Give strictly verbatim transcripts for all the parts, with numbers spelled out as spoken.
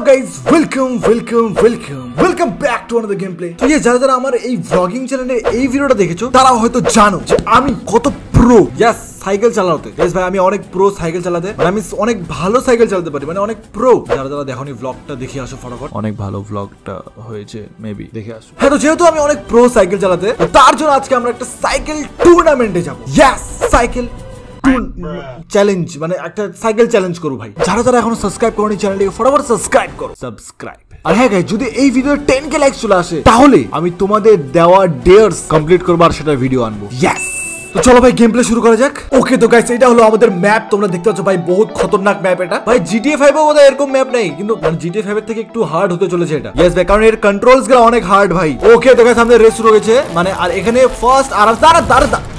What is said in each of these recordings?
Guys welcome welcome welcome welcome back to another game play. তো এই যারা যারা আমার এই ব্লগিং চ্যানেলে এই ভিডিওটা দেখেছো তারা হয়তো জানো যে আমি কত প্রো ইয়াস সাইকেল চালাতে। গাইস ভাই আমি অনেক প্রো সাইকেল চালাতে, মানে আমি অনেক ভালো সাইকেল চালাতে পারি, মানে অনেক প্রো। যারা যারা দেখোনি ব্লগটা দেখে আসো ফটাফট, অনেক ভালো ব্লগটা হয়েছে মেবি, দেখে আসো। হ্যাঁ তো যেহেতু আমি অনেক প্রো সাইকেল চালাতে, তার জন্য আজকে আমরা একটা সাইকেল টুর্নামেন্টে যাবো। ইয়াস সাইকেল চ্যালেঞ্জ, মানে একটা সাইকেল চ্যালেঞ্জ করো ভাই। যারা যারা এখনো সাবস্ক্রাইব করোনি চ্যানেলটিকে ফটাফট সাবস্ক্রাইব করো, সাবস্ক্রাইব। আর হ্যাঁ গাইস, যদি এই ভিডিও টেন কে লাইকস চলে আসে তাহলে আমি তোমাদের দেওয়া ডেয়ার্স কমপ্লিট করবো আর সেটা ভিডিও আনবো। ইয়েস, তো চলো ভাই গেম প্লে শুরু করা যাক। ওকে তো গাইস এটা হলো আমাদের ম্যাপ, তোমরা দেখতে পাচ্ছ ভাই বহুত খতরনাক ম্যাপ এটা। ভাই জিটিএ ফাইভ এ বোধহয় এরকম ম্যাপ নেই, কিন্তু মানে জিটিএ ফাইভ এর থেকে একটু হার্ড হতে চলেছে এটা। ইয়েস ভাই, কারণ এর কন্ট্রোলস গুলো অনেক হার্ড ভাই। ওকে তো গাইস আমাদের রেস শুরু হয়েছে, মানে আর এখানে ফার্স্ট আর দাঁড়া দাঁড়া দাঁড়া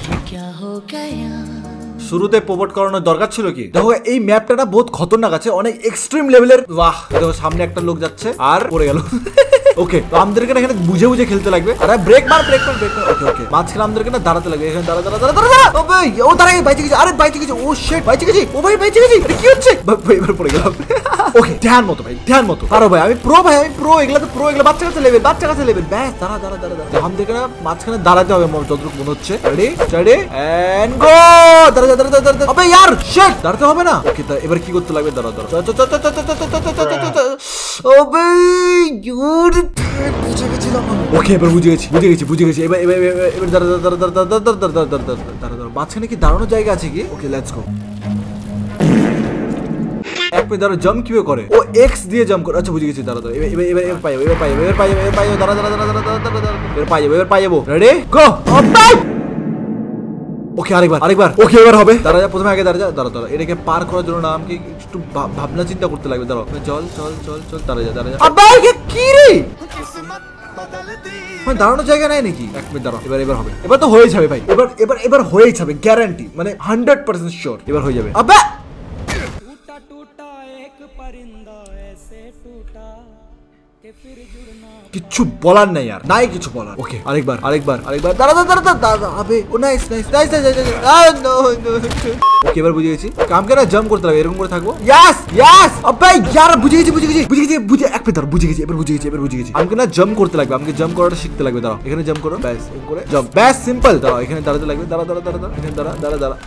শুরুতে প্রমোট করানোর দরকার ছিল কি? দেখো এই ম্যাপটা না বহুত খতরনাক আছে, অনেক এক্সট্রিম লেভেলের। বাহ দেখো সামনে একটা লোক যাচ্ছে আর পড়ে গেল। ওকে তো আমাদেরকে এখানে বুঝে বুঝে খেলতে লাগবে। আরে ব্রেক মার ব্রেক মার ব্রেক মার। ওকে ওকে মাঝখানে আমাদেরকে না দাঁড়াতে লাগবে। এখানে দাঁড়া দাঁড়া দাঁড়া দাঁড়া। ও ভাই ও দাঁড়াই বাইচে গেছে। আরে বাইচে গেছে। ও শিট বাইচে গেছে। ও ভাই বাইচে গেছে। আরে কি হচ্ছে? ভাই এবার পড়ে গেলাম। ওকে ধ্যান মতো ভাই ধ্যান মতো। আরে ভাই আমি প্রো ভাই, আমি প্রো। এগুলা তো প্রো, এগুলা বাচ্চা কাছে লেভেল, বাচ্চা কাছে লেভেল। ব্যাস দাঁড়া দাঁড়া দাঁড়া দাঁড়া। আমাদেরকে না মাঝখানে দাঁড়াতে হবে যতটুকু মনে হচ্ছে। Ready start and go. দাঁড়া দাঁড়া দাঁড়া দাঁড়া। আবে यार শিট দাঁড়াতে হবে না। ওকে তো এবার কি করতে লাগবে? দাঁড়া দাঁড়া। ও ভাই ইউর বুঝে গেছিলাম। ওকে এবার বুঝে গেছি বুঝে গেছি বুঝে গেছি। এবার এবার এবার দাঁড়া দাঁড়া দাঁড়া দাঁড়া দাঁড়া দাঁড়া দাঁড়া দাঁড়া দাঁড়া। মাঝখানে কি দাঁড়ানোর জায়গা আছে কি? Okay let's go. এক পে দাঁড়া জাম্প কিভাবে করে? ও এক্স দিয়ে জাম্প করে। আচ্ছা বুঝে গেছি। দাঁড়া দাঁড়া। এবার এবার এবার পাই এবার পাই এবার পাই এবার পাই। দাঁড়া দাঁড়া দাঁড়া দাঁড়া দাঁড়া দাঁড়া। এবার পাই এবার পাই যাবো। Ready go. ওকে আরেকবার আরেকবার। ওকে এবার হবে। দাঁড়া যা, প্রথমে আগে দাঁড়া যা। দাঁড়া দাঁড়া। এটাকে পার করার জন্য না আমাকে একটু ভাবনা চিন্তা করতে লাগবে। দাঁড়াও চল চল চল চল। দাঁড়া যা দাঁড়া যা। আবে কি রে মানে দাঁড়ানোর জায়গা নাই নাকি? এক মিনিট দাঁড়াও। এবার এবার হবে। এবার তো হয়ে যাবে ভাই। এবার এবার এবার হয়েই যাবে গ্যারান্টি, মানে হান্ড্রেড পার্সেন্ট শিওর এবার হয়ে যাবে। আবে কিচ্ছু বলার নাই আর, নাই কিছু বলার। ওকে আরেকবার আরেকবার আরেকবার। দাঁড়া দাঁড়া দাঁড়া দাঁড়া। আবে ও nice nice nice nice nice. No no. Okay এবার বুঝে গেছি কাম কেন জাম্প করতে লাগে, এরকম করে থাকবো। Yes yes. আবে यार বুঝে গেছি বুঝে গেছি বুঝে গেছি বুঝে এক মিনিট দাঁড়া। বুঝে গেছি এবার বুঝে গেছি এবার বুঝে গেছি। আমাকে না জাম্প করতে লাগবে, আমাকে জাম্প করাটা শিখতে লাগবে। দাঁড়াও এখানে জাম্প করো, ব্যাস এরকম করে জাম্প, ব্যাস সিম্পল। দাঁড়াও এখানে দাঁড়াতে লাগবে। দাঁড়া দাঁড়া দাঁড়া দাঁড়া। এখানে দাঁড়া দাঁড়া দাঁড়া।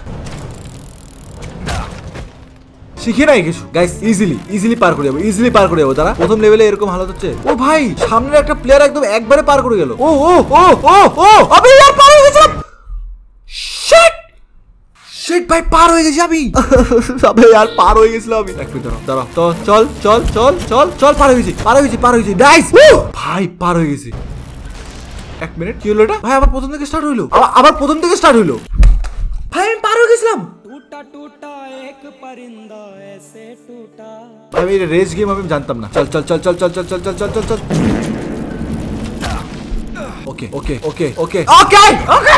শিখে নাই কিছু গাইস, ইজিলি ইজিলি পার করে যাবো, ইজিলি পার করে যাবো। তারা প্রথম লেভেলে এরকম হালত হচ্ছে। ও ভাই সামনের একটা প্লেয়ার একদম একবারে পার করে গেল। ও ও ও ও ও আবে यार পার হয়ে গেছিলাম। শিট শিট ভাই পার হয়ে গেছি আমি। আবে यार পার হয়ে গেছিলাম আমি। এক মিনিট দাঁড়া দাঁড়া। তো চল চল চল চল চল। পার হয়ে গেছি পার হয়ে গেছি পার হয়ে গেছি। নাইস ভাই পার হয়ে গেছি। এক মিনিট কি হলো এটা? ভাই আবার প্রথম থেকে স্টার্ট হইলো। আবার প্রথম থেকে স্টার্ট হইলো। ভাই আমি পার হয়ে গেছিলাম। আমি রেস গেম আমি জানতাম না। চল চল চল চল চল চল চল চল চল চল চল। ওকে ওকে ওকে ওকে ওকে ওকে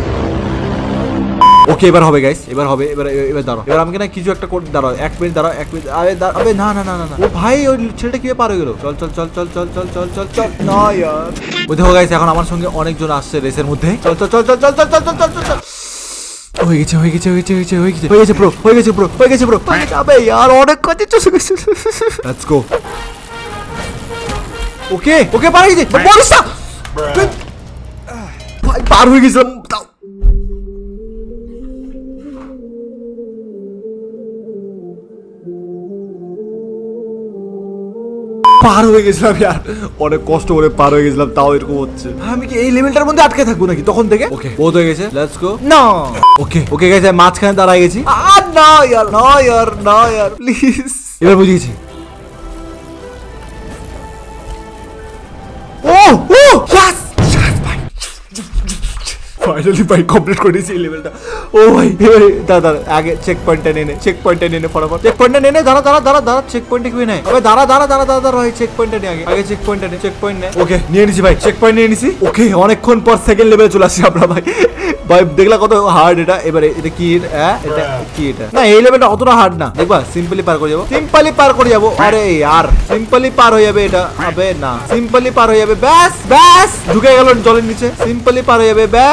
ওকে এবার হবে গাইস, এবার হবে। এবার এবার দাঁড়াও। এবার আমাকে না কিছু একটা করতে দাঁড়াও। এক মিনিট দাঁড়াও এক মিনিট। আরে আবে না না না না। ও ভাই ওই ছেলেটা কিভাবে পার হয়ে গেল? চল চল চল চল চল চল চল চল চল। না यार বুঝতে হবে গাইস, এখন আমার সঙ্গে অনেকজন আসছে রেসের মধ্যে। চল চল চল চল চল চল চল চল চল চল। হয়ে গেছে হয়ে গেছে হয়ে গেছে হয়ে গেছে হয়ে গেছে হয়ে গেছে ব্রো হয়ে গেছে ব্রো হয়ে গেছে ব্রো। আবে यार অনেক কাছে চলে গেছে। লেটস গো। ওকে ওকে পার হয়ে গেছে। বলিস না ভাই পার হয়ে গেছিলাম। পার হয়ে গেছিলাম यार, অনেক কষ্ট করে পার হয়ে গেছিলাম, তাও এরকম হচ্ছে। আমি কি এই লেভেলটার মধ্যে আটকে থাকবো নাকি তখন থেকে? ওকে বহুত হয়ে গেছে। Let's go. না ওকে ওকে গাইস আমি মাঝখানে দাঁড়ায় গেছি। আর না यार না यार না यार প্লিজ। এবার বুঝে গেছি। ও ও ইয়েস ভাই ফাইনালি ভাই কমপ্লিট করে দিয়েছি এই লেভেলটা। ও ভাই দাদা আগে চেক পয়েন্টটা নিয়ে নে, চেক পয়েন্টটা নিয়ে নে ফটাফট। চেক পয়েন্টটা নিয়ে নে। দাঁড়া দাঁড়া দাঁড়া দাঁড়া। চেক পয়েন্টটা কি নেয়? আবে দাঁড়া দাঁড়া দাঁড়া দাঁড়া দাঁড়া। চেক পয়েন্টটা নিয়ে আগে আগে চেক পয়েন্টটা নে। চেক পয়েন্ট নে। ওকে নিয়ে নিছি ভাই, চেক পয়েন্ট নিয়ে নিছি। ওকে অনেকক্ষণ পর সেকেন্ড লেভেলে চলে আসছি আমরা ভাই। ভাই দেখলা কত হার্ড এটা। এবারে এটা কি? হ্যাঁ এটা কি? এটা না এই লেভেলটা অতটা হার্ড না। দেখবা সিম্পলি পার করে যাবো, সিম্পলি পার করে যাবো। আরে यार সিম্পলি পার হয়ে যাবে এটা। আবে না সিম্পলি পার হয়ে যাবে। ব্যাস ব্যাস ঢুকে গেল জলের নিচে। সিম্পলি পার হয়ে যাবে। ব্যাস ব্যাস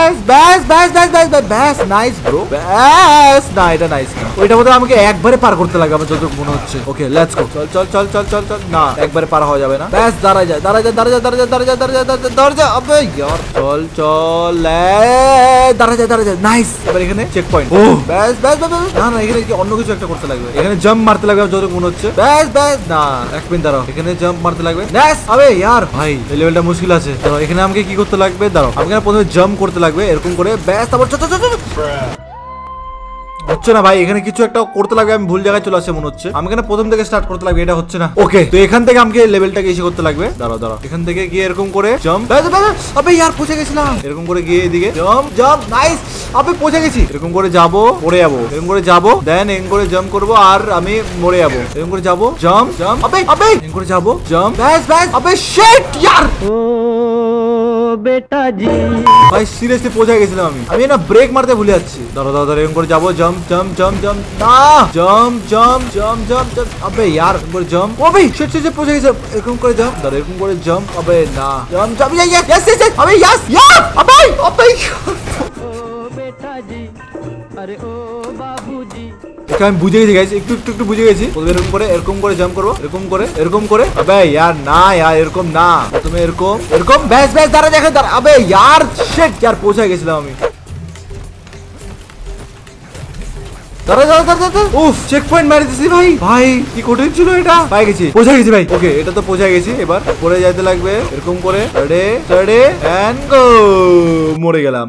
ব্যাস ব্যাস ব্যাস ব্যাস ব্যাস ব্যাস নাইস ব্রো ব্যাস না এটা নাইস না ওইটা মধ্যে আমাকে একবারে পার করতে লাগবে আমার যতটুকু মনে হচ্ছে ওকে লেটস গো চল চল চল চল চল চল না একবারে পার হওয়া যাবে না ব্যাস দাঁড়ায় যায় দাঁড়ায় যায় দাঁড়ায় যায় দাঁড়ায় যায় দাঁড়ায় যায় দাঁড়ায় যায় দাঁড়ায় যায় আবে ইয়ার চল চল দাঁড়ায় যায় দাঁড়ায় যায় নাইস এবার এখানে চেক পয়েন্ট ও ব্যাস ব্যাস ব্যাস না না এখানে কি অন্য কিছু একটা করতে লাগবে এখানে জাম্প মারতে লাগবে যতটুকু মনে হচ্ছে ব্যাস ব্যাস না এক মিনিট দাঁড়াও এখানে জাম্প মারতে লাগবে ব্যাস আবে ইয়ার ভাই এই লেভেলটা মুশকিল আছে দাঁড়াও এখানে আমাকে কি করতে লাগবে দাঁড়াও আমাকে প্রথমে জাম্প করতে লাগবে এরকম করে ব্যাস তারপর চল চল চল হচ্ছে না ভাই এখানে কিছু একটা করতে লাগবে আমি ভুল জায়গায় চলে আসছে মনে হচ্ছে আমি এখানে প্রথম থেকে স্টার্ট করতে লাগবে এটা হচ্ছে না ওকে তো এখান থেকে আমাকে লেভেলটাকে এসে করতে লাগবে দাঁড়াও দাঁড়াও এখান থেকে গিয়ে এরকম করে জাম্প আবে ইয়ার পৌঁছে গেছিলাম এরকম করে গিয়ে এদিকে জাম্প জাম্প নাইস আবে পৌঁছে গেছি এরকম করে যাবো পড়ে যাবো এরকম করে যাবো দেন এরকম করে জাম্প করবো আর আমি মরে যাবো এরকম করে যাবো জাম্প জাম্প আবে আবে এরকম করে যাবো জাম্প ব্যাস ব্যাস আবে শিট ইয়ার ও বেটা জি ভাই সিরিয়াসলি পৌঁছে গেছিলাম আমি আমি না ব্রেক মারতে ভুলে যাচ্ছি দাঁড়াও দাঁড়াও এরকম করে যাবো জাম্প জাম্প জাম্প জাম্প না jump jump jump jump jump আবে यार এরকম করে জাম্প ও ভাই শিট শিট পৌঁছে গেছে এরকম করে জাম্প দাঁড়াও এরকম করে জাম্প আবে না jump jump yes yes yes আবে ইয়েস ইয়ার আবে আবে ও বেটা জি আরে ও বাবুজি এটা আমি বুঝে গেছি গাইস একটু একটু একটু বুঝে গেছি এরকম করে এরকম করে জাম্প করবো এরকম করে এরকম করে আবে यार না यार এরকম না তুমি এরকম এরকম ব্যাস ব্যাস দাঁড়া দেখে দাঁড়া আবে यार শিট यार পৌঁছে গেছিলাম আমি দাঁড়া দাঁড়া দাঁড়া দাঁড়া উফ চেক পয়েন্ট মারি দিছি ভাই ভাই কি কঠিন ছিল এটা পাই গেছি পৌঁছে গেছি ভাই ওকে এটা তো পৌঁছে গেছি এবার পরে যাইতে লাগবে এরকম করে রেডি রেডি এন্ড গো মরে গেলাম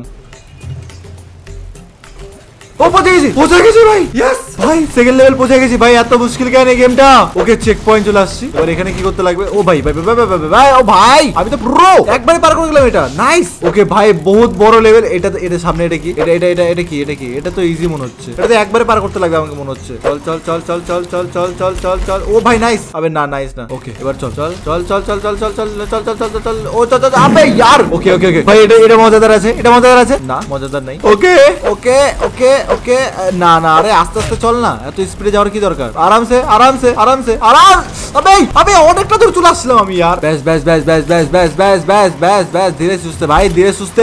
ও পৌঁছে গেছি পৌঁছে গেছি ভাই ইয়েস ভাই সেকেন্ড লেভেল পৌঁছে গেছি ভাই এত মুশকিল কেন এই গেমটা ওকে চেক পয়েন্ট চলে আসছি এবার এখানে কি করতে লাগবে ও ভাই ভাই ভাই ভাই ভাই ও ভাই আমি তো প্রো একবারে পার করে গেলাম এটা নাইস ওকে ভাই বহুত বড় লেভেল এটা এটা সামনে এটা কি এটা এটা এটা এটা কি এটা কি এটা তো ইজি মনে হচ্ছে এটা তো একবারে পার করতে লাগবে আমাকে মনে হচ্ছে চল চল চল চল চল চল চল চল চল চল ও ভাই নাইস আবে না নাইস না ওকে এবার চল চল চল চল চল চল চল চল চল চল চল চল ও চল চল আবে यार ওকে ওকে ওকে ভাই এটা এটা মজাদার আছে এটা মজাদার আছে না মজাদার নাই ওকে ওকে ওকে ওকে না না আরে আস্তে আস্তে চল না এত স্পিডে যাওয়ার কি দরকার আরামসে আরামসে আরামসে আরাম আবে আবে অনেকটা দূর চলে আসলাম আমি यार ব্যাস ব্যাস ব্যাস ব্যাস ব্যাস ব্যাস ব্যাস ব্যাস ব্যাস ব্যাস ধীরে সুস্থে ভাই ধীরে সুস্থে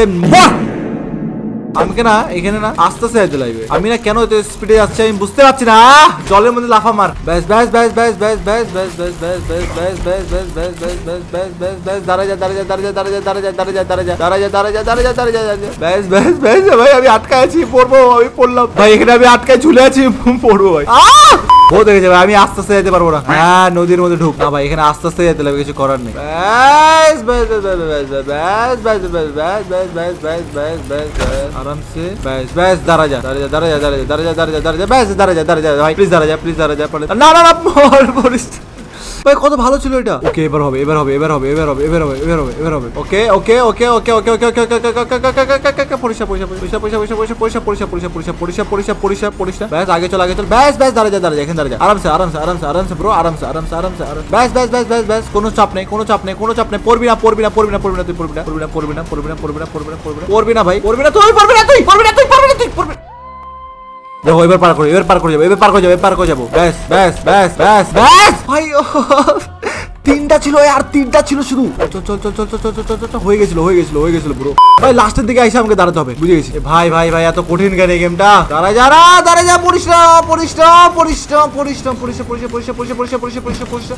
আমাকে না এখানে না আস্তে আস্তে যেতে লাগবে আমি না কেন এত স্পিডে যাচ্ছি আমি বুঝতে পারছি না জলের মধ্যে লাফা মার ব্যাস ব্যাস ব্যাস ব্যাস ব্যাস ব্যাস ব্যাস ব্যাস ব্যাস ব্যাস ব্যাস ব্যাস ব্যাস ব্যাস ব্যাস ব্যাস ব্যাস ব্যাস ব্যাস দাঁড়া যা দাঁড়া যা দাঁড়া যা দাঁড়া যা দাঁড়া যা দাঁড়া যা দাঁড়া যা দাঁড়া যা দাঁড়া যা দাঁড়া যা দাঁড়া যা ব্যাস ব্যাস ব্যাস ভাই আমি আটকায় আছি পড়বো আমি পড়লাম ভাই এখানে আমি আটকায় ঝুলে আছি পড়বো ভাই ও দেখে যাবে আমি আস্তে আস্তে যেতে পারবো না হ্যাঁ নদীর মধ্যে ঢুক না ভাই এখানে আস্তে আস্তে যেতে লাগবে কিছু করার নেই ব্যাস ব্যাস ব্যাস ব্যাস ব্যাস ব্যাস ব্যাস ব্যাস ব্যাস ব্যাস ব্যাস ব্যাস ব্যাস আরামসে ব্যাস ব্যাস দাঁড়া যা দাঁড়া যা দাঁড়া যা দাঁড়া যা দাঁড়া যা দাঁড়া যা দাঁড়া যা ব্যাস দাঁড়া যা দাঁড়া যা ভাই প্লিজ দাঁড়া যা প্লিজ দাঁড়া যা না না না পড়িস ভাই কত ভালো ছিল এটা ওকে এবার হবে এবার হবে এবার হবে এবার হবে এবার হবে এবার হবে এবার হবে ওকে ওকে ওকে ওকে ওকে ওকে ওকে ওকে পরিষ্কার পরিষ্কার পরিষ্কার পরিষ্কার পরিষ্কার পরিষ্কার পরিষ্কার পরিষ্কার পরিষ্কার পরিষ্কার পরিষ্কার পরিষ্কার পরিষ্কার ব্যাস আগে চল আগে চল ব্যাস ব্যাস দাঁড়া যা দাঁড়া যা এখানে দাঁড়া যা আরামসে আরামসে আরামসে আরামসে ব্রো আরামসে আরামসে আরামসে ব্যাস ব্যাস ব্যাস ব্যাস ব্যাস কোনো চাপ নেই কোনো চাপ নেই কোনো চাপ নেই পড়বি না পড়বি না পড়বি না পড়বি না তুই পড়বি না পড়বি না পড়বি না পড়বি না পড়বি না পড়বি না পড়বি না পড়বি না ভাই পড়বি না তুই পড়বি না তুই পড়বি না তুই পড়বি না তুই পড়বি দেখো এবার পার করে এবার পার করে যাবো এবার পার করে যাবো এবার পার করে যাবো ব্যাস ব্যাস ব্যাস ব্যাস ব্যাস ভাই তিনটা ছিল আর তিনটা ছিল শুধু চল চল চল চল চল চল চল হয়ে গেছিল হয়ে গেছিল হয়ে গেছিল পুরো ভাই লাস্টের দিকে এসে আমাকে দাঁড়াতে হবে বুঝে গেছি ভাই ভাই ভাই এত কঠিন কেন এই গেমটা দাঁড়া যারা দাঁড়া যা পরিশ্রম পরিশ্রম পরিশ্রম পরিশ্রম পরিশ্রম পরিশ্রম পরিশ্রম পরিশ্রম পরিশ্রম পরিশ্রম পরিশ্রম পরিশ্রম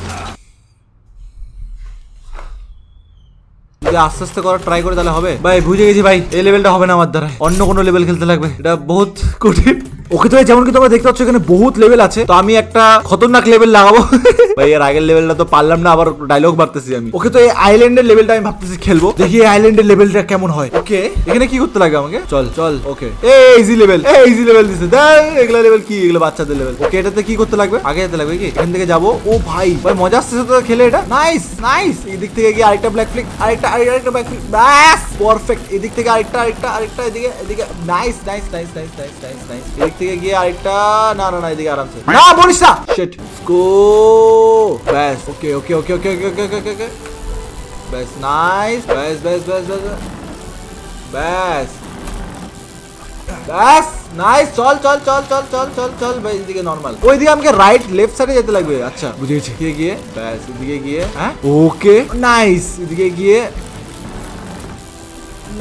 যদি আস্তে আস্তে করার ট্রাই করে তাহলে হবে ভাই বুঝে গেছি ভাই এই লেভেলটা হবে না আমার দ্বারা অন্য কোনো লেভেল খেলতে লাগবে এটা বহুত কঠিন ওকে তো যেমন কি তোমরা দেখতে পাচ্ছ এখানে বহুত লেভেল আছে তো আমি একটা খতরনাক লেভেল লাগাবো ভাই এর আগের লেভেলটা তো পারলাম না আবার ডায়লগ মারতেছি আমি ওকে তো এই আইল্যান্ডের লেভেলটা আমি ভাবতেছি খেলবো দেখি এই আইল্যান্ডের লেভেলটা কেমন হয় ওকে এখানে কি করতে লাগে আমাকে চল চল ওকে এই ইজি লেভেল এই ইজি লেভেল দিছে দেখ এগুলা লেভেল কি এগুলো বাচ্চাদের লেভেল ওকে এটাতে কি করতে লাগবে আগে যেতে লাগবে কি এখান থেকে যাবো ও ভাই ভাই মজা আসছে তো খেলে এটা নাইস নাইস এই দিক থেকে গিয়ে আরেকটা ব্ল্যাক ফ্লিক আরেকটা আরেকটা ব্ল্যাক ফ্লিক ব্যাস পারফেক্ট এদিক থেকে আরেকটা আরেকটা আরেকটা এদিকে এদিকে nice nice nice nice nice nice nice এদিক থেকে গিয়ে আরেকটা না না না এদিকে আরামসে না বলিস না শিট গো ব্যাস ওকে ওকে ওকে ওকে ওকে ওকে ওকে ওকে ব্যাস নাইস ব্যাস ব্যাস ব্যাস ব্যাস ব্যাস ব্যাস নাইস চল চল চল চল চল চল চল ভাই এদিকে নরমাল ওইদিকে আমাকে রাইট লেফট সাইডে যেতে লাগবে আচ্ছা বুঝে গেছি এদিকে গিয়ে ব্যাস এদিকে গিয়ে হ্যাঁ ওকে নাইস এদিকে গিয়ে